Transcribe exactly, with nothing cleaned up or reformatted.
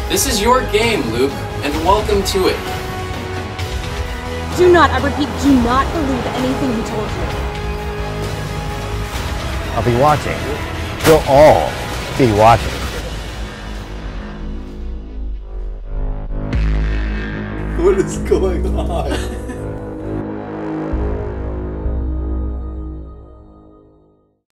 This is your game, Luke, and welcome to it. Do not, I repeat, do not believe anything he told you. I'll be watching. We'll all be watching. What is going on?